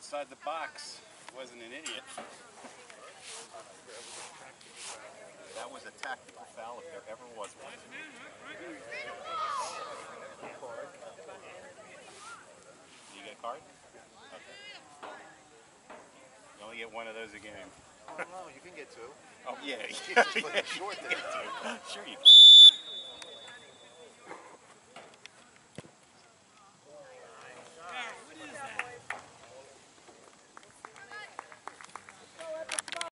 outside the box. Wasn't an idiot. That was a tactical foul if there ever was one. You get a card? Okay. You only get one of those a game. Oh no, you can get two. Oh yeah, Jesus, yeah. short there. Sure you can.